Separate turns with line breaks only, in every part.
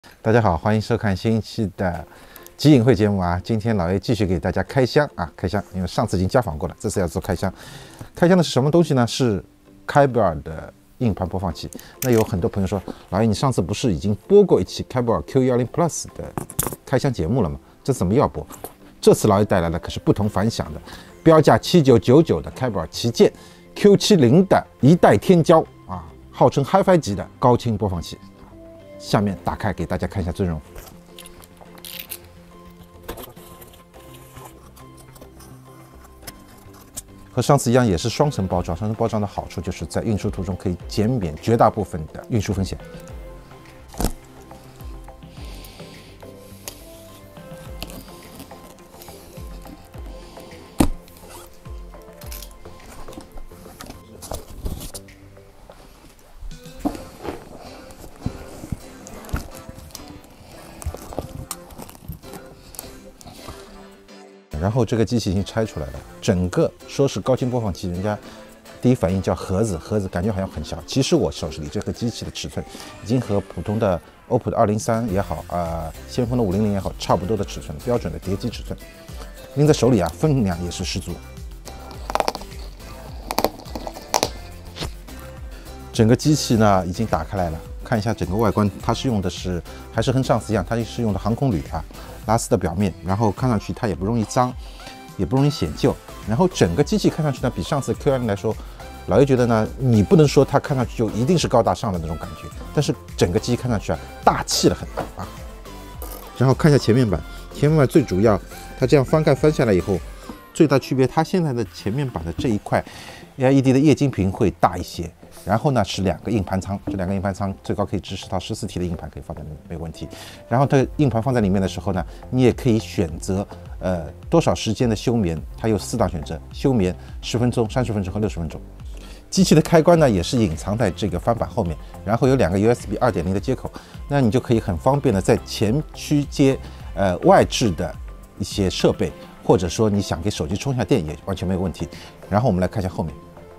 大家好，欢迎收看新一期的集影会节目啊！今天老 A 继续给大家开箱啊，开箱，因为上次已经家访过了，这次要做开箱。开箱的是什么东西呢？是开伯尔的硬盘播放器。那有很多朋友说，老 A 你上次不是已经播过一期开伯尔 Q10 Plus 的开箱节目了吗？这怎么又要播？这次老 A 带来的可是不同凡响的，标价7999的开伯尔旗舰 Q70的一代天骄啊，号称 HiFi 级的高清播放器。下面打开给大家看一下阵容。和上次一样，也是双层包装。双层包装的好处就是在运输途中可以减免绝大部分的运输风险。然后这个机器已经拆出来了，整个说是高清播放器，人家第一反应叫盒子，感觉好像很小。其实我手里这个机器的尺寸已经和普通的 OPPO 的203也好，先锋的500也好，差不多的尺寸，标准的碟机尺寸。拎在手里啊，分量也是十足。整个机器呢已经打开来了，看一下整个外观，它是用的是还是和上次一样，它是用的航空铝啊。拉丝的表面，然后看上去它也不容易脏，也不容易显旧。然后整个机器看上去呢，比上次 Q10来说，老爷觉得呢，你不能说它看上去就一定是高大上的那种感觉，但是整个机器看上去啊，大气了很多啊。然后看一下前面板，前面板最主要，它这样翻盖翻下来以后，最大区别，它现在的前面板的这一块 LED 的液晶屏会大一些。然后呢是两个硬盘仓，这两个硬盘仓最高可以支持到14T 的硬盘可以放在里面，没有问题。然后它硬盘放在里面的时候呢，你也可以选择多少时间的休眠，它有4档选择：休眠10分钟、30分钟和60分钟。机器的开关呢也是隐藏在这个翻板后面，然后有2个 USB 2.0的接口，那你就可以很方便的在前驱接外置的一些设备，或者说你想给手机充一下电也完全没有问题。然后我们来看一下后面。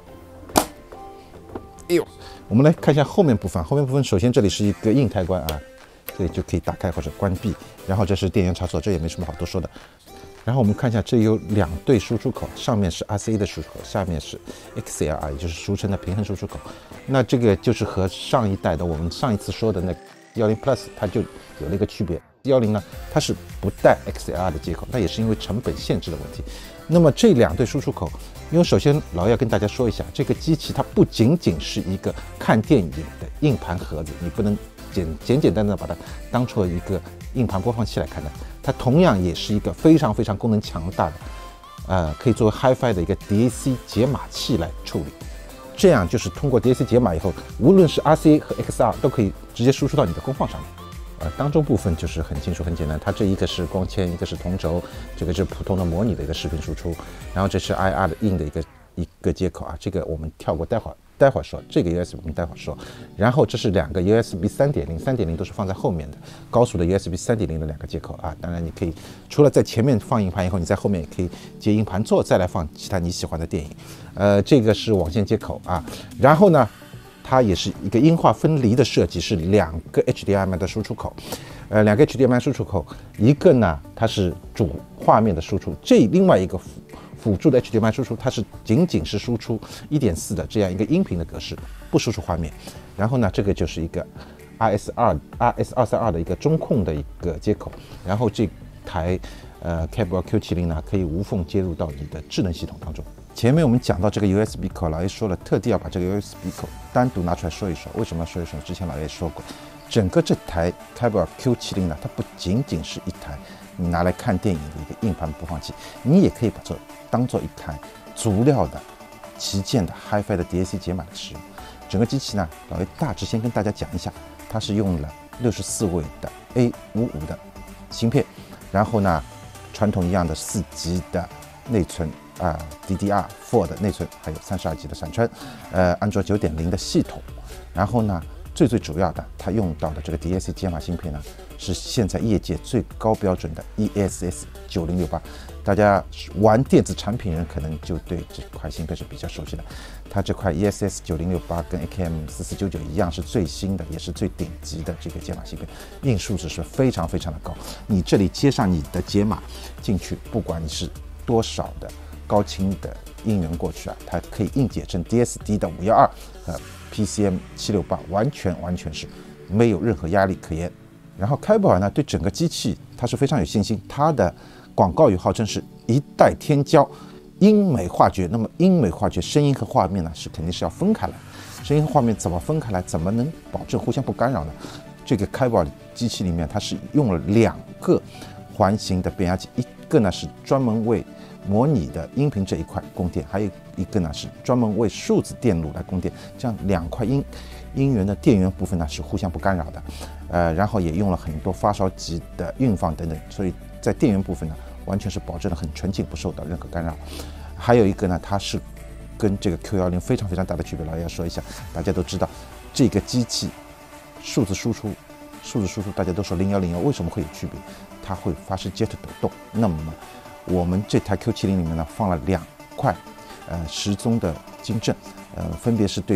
哎呦，我们来看一下后面部分。后面部分首先这里是一个硬开关啊，这里就可以打开或者关闭。然后这是电源插座，这也没什么好多说的。然后我们看一下，这里有2对输出口，上面是 RCA 的输出口，下面是 XLR， 也就是俗称的平衡输出口。那这个就是和上一代的我们上一次说的那10 Plus 它就有了一个区别。10呢，它是不带 XLR 的接口，那也是因为成本限制的问题。那么这2对输出口，因为首先老要跟大家说一下，这个机器它不仅仅是一个看电影的硬盘盒子，你不能简单的把它当做一个硬盘播放器来看待，它同样也是一个非常功能强大的，可以作为 HiFi 的一个 DAC 解码器来处理。这样就是通过 DAC 解码以后，无论是 RCA 和 XR 都可以直接输出到你的功放上面。当中部分就是很清楚很简单，它这一个是光纤，一个是同轴，这个是普通的模拟的一个视频输出，然后这是 IR 的硬的一个接口啊，这个我们跳过，待会儿说，这个 USB 我们待会儿说。然后这是2个 USB 3.0都是放在后面的高速的 USB 3.0的2个接口啊，当然你可以除了在前面放硬盘以后，你在后面也可以接硬盘座，再来放其他你喜欢的电影。这个是网线接口啊，然后呢。它也是一个音画分离的设计，是2个 HDMI 的输出口，2个 HDMI 输出口，一个呢它是主画面的输出，另外一个辅助的 HDMI 输出，它是仅是输出 1.4 的这样一个音频的格式，不输出画面。然后呢，这个就是一个 RS232 的一个中控的一个接口，然后这台开伯尔 Q70呢可以无缝接入到你的智能系统当中。前面我们讲到这个 USB 口，老爷说了，特地要把这个 USB 口单独拿出来说一说。为什么要说一说？之前老爷也说过，整个这台开伯尔 Q70呢，它不仅仅是一台你拿来看电影的一个硬盘播放器，你也可以把这当做一台足料的旗舰的 HiFi 的 DAC 解码来使用。整个机器呢，老爷大致先跟大家讲一下，它是用了64位的 A55的芯片，然后呢，传统一样的4G 的内存。DDR4 的内存，还有32G 的闪存，安卓9.0的系统，然后呢， 最主要的，它用到的这个 DSC 解码芯片呢，是现在业界最高标准的 ESS 9068。大家玩电子产品人可能就对这块芯片是比较熟悉的。它这块 ESS 9068跟 AKM4499一样，是最新的，也是最顶级的这个解码芯片，印数值是非常的高。你这里接上你的解码进去，不管你是多少的高清的音源过去啊，它可以硬解成 DSD 的512和 PCM 768，完全是没有任何压力可言。然后开普尔呢，对整个机器它是非常有信心，它的广告语号称是一代天骄，英美化学。那么英美化学声音和画面呢，是肯定是要分开来。声音和画面怎么分开来？怎么能保证互相不干扰呢？这个开普尔机器里面，它是用了2个环形的变压器，一个呢是专门为模拟的音频这一块供电，还有一个呢是专门为数字电路来供电。这样2块音源的电源部分呢是互相不干扰的，然后也用了很多发烧级的运放等等，所以在电源部分呢，完全是保证了很纯净，不受到任何干扰。还有一个呢，它是跟这个 Q10非常大的区别了。要说一下，大家都知道这个机器数字输出大家都说0101，为什么会有区别？它会发生接头抖动。那么我们这台 Q70里面呢，放了2块时钟的晶振，分别是对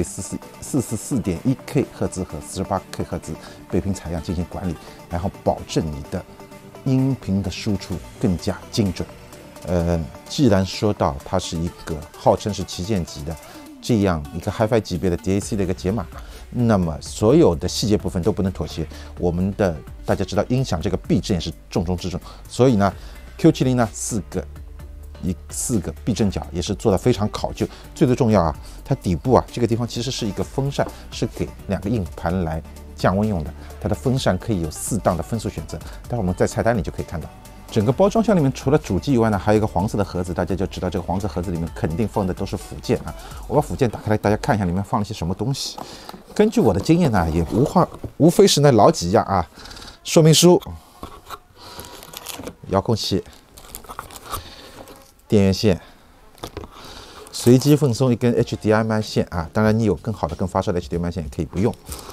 44.1K 赫兹和48K 赫兹倍频采样进行管理，然后保证你的音频的输出更加精准。既然说到它是一个号称是旗舰级的这样一个 HiFi 级别的 DAC 的一个解码，那么所有的细节部分都不能妥协。我们的大家知道音响这个避震也是重中之重，所以呢 Q70呢4个避震角也是做得非常考究。最重要啊，它底部啊这个地方其实是一个风扇，是给2个硬盘来降温用的。它的风扇可以有4档的分速选择，待会我们在菜单里就可以看到。整个包装箱里面除了主机以外呢，还有一个黄色的盒子，大家就知道这个黄色盒子里面肯定放的都是附件啊。我把附件打开来，大家看一下里面放了些什么东西。根据我的经验呢，也无非是那老几样啊，说明书、遥控器、电源线、随机奉送一根 HDMI 线啊，当然你有更好的、更发烧的 HDMI 线也可以不用。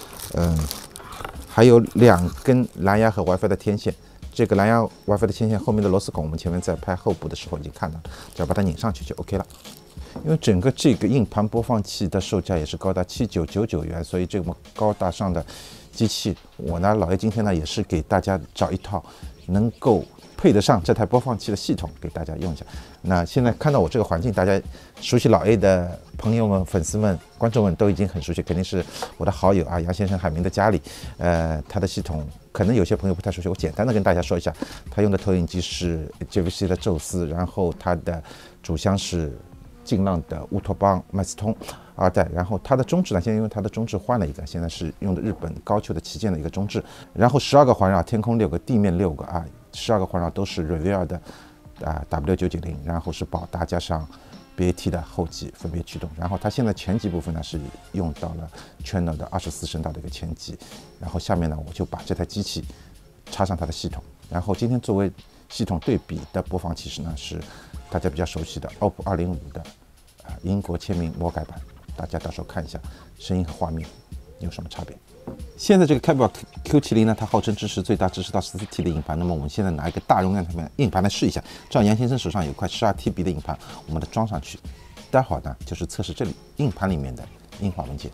还有2根蓝牙和 WiFi 的天线。这个蓝牙 WiFi 的天线后面的螺丝孔，我们前面在拍后部的时候已经看到了，只要把它拧上去就 OK 了。因为整个这个硬盘播放器的售价也是高达7999元，所以这么高大上的机器，我呢老爷今天呢也是给大家找一套能够配得上这台播放器的系统给大家用一下。那现在看到我这个环境，大家熟悉老 A 的朋友们、粉丝们、观众们都已经很熟悉，肯定是我的好友啊杨先生海明的家里。他的系统可能有些朋友不太熟悉，我简单的跟大家说一下，他用的投影机是 JVC 的宙斯，然后它的主箱是劲浪的乌托邦麦斯通2代，然后它的中置呢，现在因为它的中置换了一个，现在是用的日本高丘的旗舰的一个中置，然后12个环绕，天空6个，地面6个啊，12个环绕都是 Revere 的W990，然后是宝达加上 BAT 的后级分别驱动，然后它现在前级部分呢是用到了 Channel 的24声道的一个前级，然后下面呢我就把这台机器插上它的系统，然后今天作为系统对比的播放器呢是大家比较熟悉的 OPPO 205的英国签名魔改版，大家到时候看一下声音和画面有什么差别。现在这个开普尔 Q70呢，它号称支持到 14T 的硬盘。那么我们现在拿一个大容量的硬盘来试一下。正好杨先生手上有块12TB 的硬盘，我们的装上去。待会儿呢，就是测试这里硬盘里面的音画文件。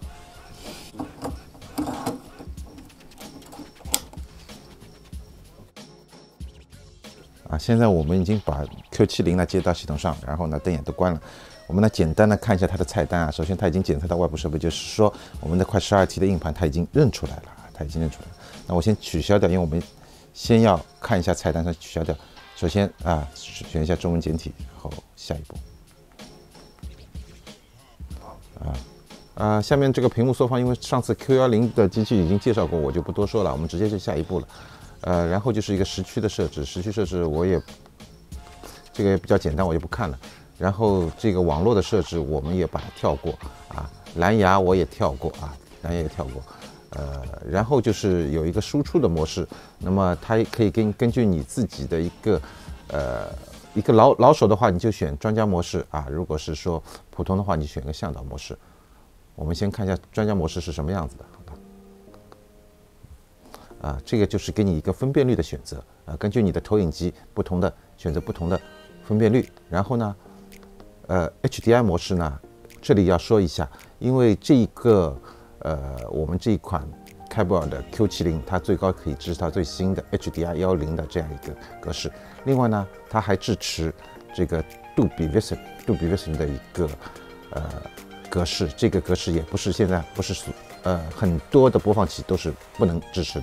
现在我们已经把 Q70呢接到系统上，然后呢灯也都关了。我们呢简单的看一下它的菜单啊。首先它已经检测到外部设备，就是说我们的块12T 的硬盘它已经认出来了，那我先取消掉，因为我们先要看一下菜单上取消掉。首先选一下中文简体，然后下一步。下面这个屏幕缩放，因为上次 Q10的机器已经介绍过，我就不多说了，我们直接就下一步了。然后就是一个时区的设置，时区设置我也这个也比较简单，我就不看了。然后这个网络的设置我们也把它跳过啊，蓝牙我也跳过啊，然后就是有一个输出的模式，那么它可以根据你自己的一个老手的话，你就选专家模式啊，如果是说普通的话，你选个向导模式。我们先看一下专家模式是什么样子的，好吧？ 这个就是给你一个分辨率的选择根据你的投影机不同的选择不同的分辨率。然后呢HDI 模式呢，这里要说一下，因为这一个我们这一款开伯尔的 Q70， 它最高可以支持它最新的 HDR10的这样一个格式。另外呢，它还支持这个杜比 Vision 的一个格式，这个格式也不是现在不是很多的播放器都是不能支持的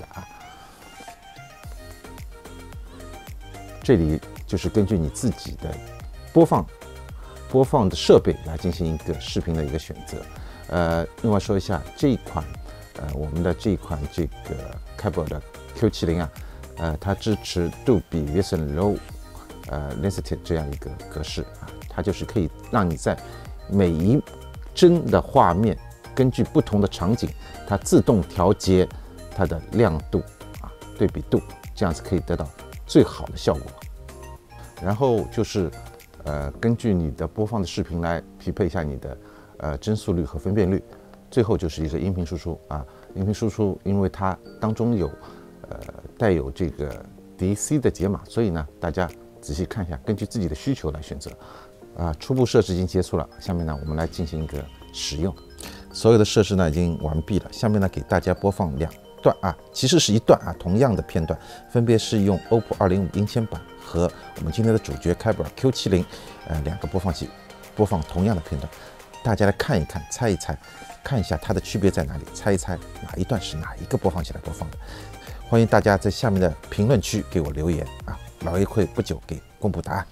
这里就是根据你自己的播放的设备来进行一个视频的一个选择。另外说一下这一款我们的这一款这个开伯尔的 Q70它支持杜比 Vision Low Density 这样一个格式它就是可以让你在每一帧的画面根据不同的场景，它自动调节它的亮度对比度，这样子可以得到最好的效果。然后就是根据你的播放的视频来匹配一下你的帧速率和分辨率。最后就是一个音频输出音频输出因为它当中有带有这个 DC 的解码，所以呢大家仔细看一下，根据自己的需求来选择。初步设置已经结束了，下面呢我们来进行一个使用。所有的设置呢已经完毕了，下面呢给大家播放2段其实是一段同样的片段，分别是用 OPPO 205英千版和我们今天的主角开伯尔 Q70 2个播放器播放同样的片段，大家来看一看，猜一猜，看一下它的区别在哪里，猜一猜哪一段是哪一个播放器来播放的。欢迎大家在下面的评论区给我留言老 A 会不久给公布答案。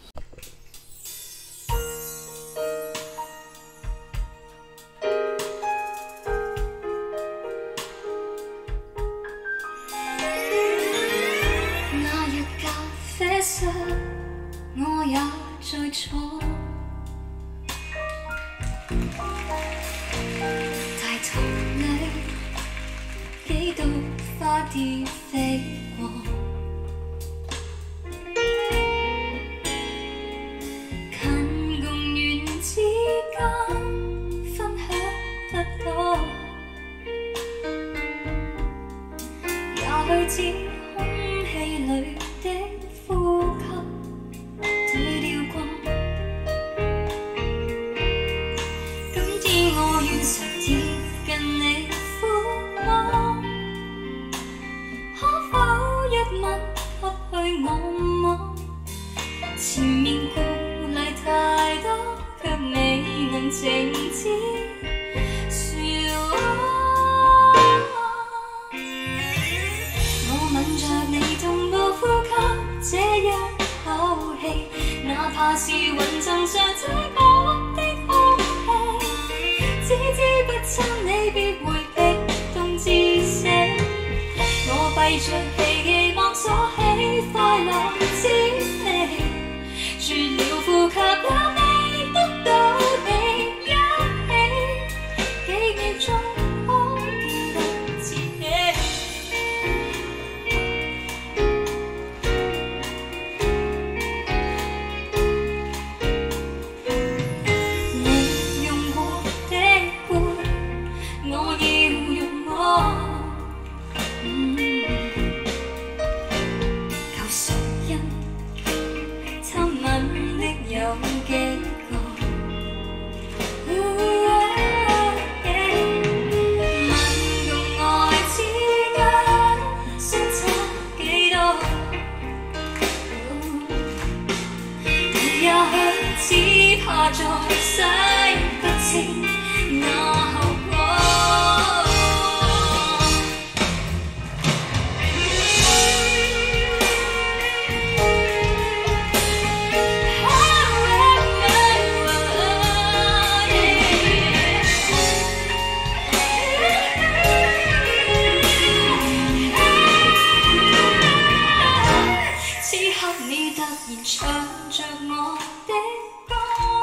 我也在坐，大堂裏幾朵花蝶飛過，近共遠之間分享不多，也許只空氣裏的呼吸對了過。今天我願常貼近你撫摸，可否一吻吸去我摸？前面顧慮太多，卻未能靜止說我吻着你同步呼吸這一口氣，哪怕是雲層上這麼的空氣，只知不親你必會激動至死。我閉着氣期望鎖起快樂之味，絕了呼吸也未得到你一起，幾秒鐘可見得自己。你用過的杯，我要用我。舊唇印親吻的有幾個？吻共愛之間相差幾多？也許只怕再洗不清那後果。此刻你突然唱着我的歌，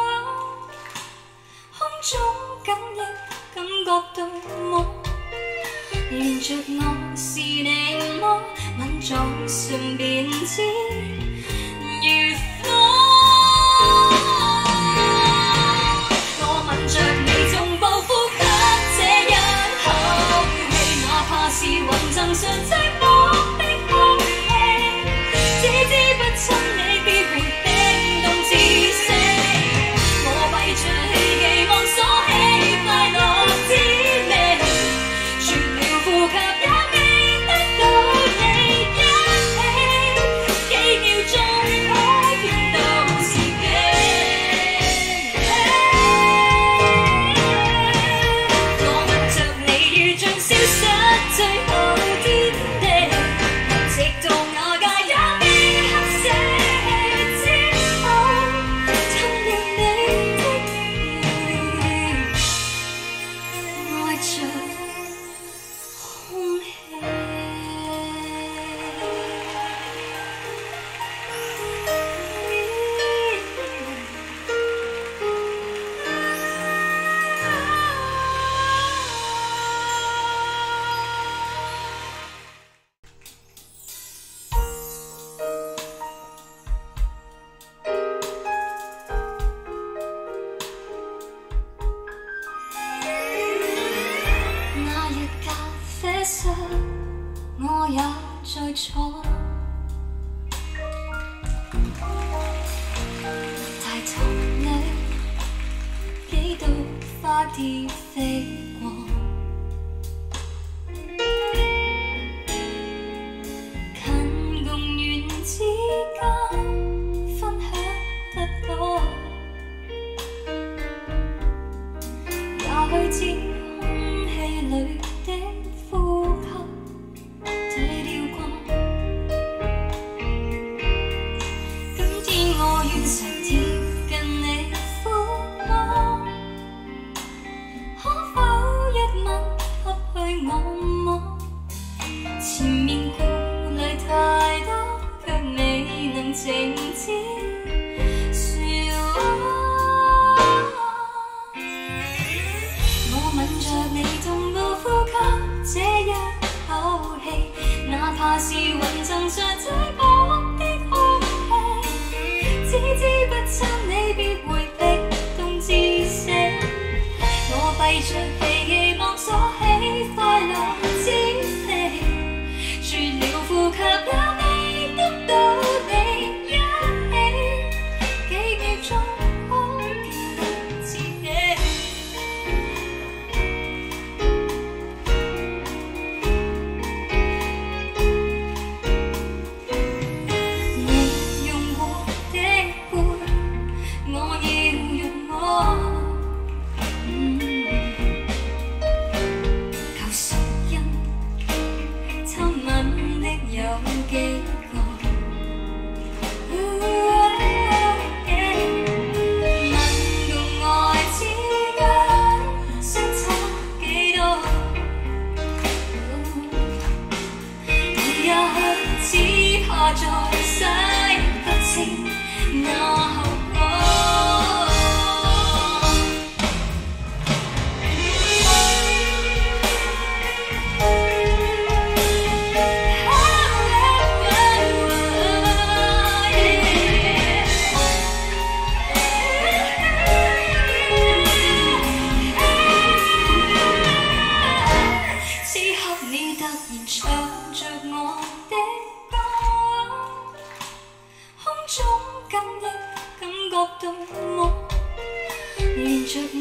空中感應感覺到我，連着我是你麼？吻在唇邊知如火。我吻着你同步呼吸這一口氣，哪怕是雲層上寂寞。 啲飛過。近共遠之間分享不多，也許知空氣裏的呼吸對調過。今天我願常貼近你撫摸，可否一吻吸去我摸？前面顧慮太多，卻未能靜止說我吻着你同步呼吸這一口氣，哪怕是雲層上最薄的空氣，只知不親你必會逼動至死。我閉着氣期望鎖起快樂之地，絕了呼吸也未得到你一起，幾秒鐘可見到自己。你用過的杯，我要用我。求誰因親吻的有幾個？吻共愛之間相差幾多？但也許只怕再洗不清那後果。此刻你突然唱着我的歌，空中感應感覺到我，連着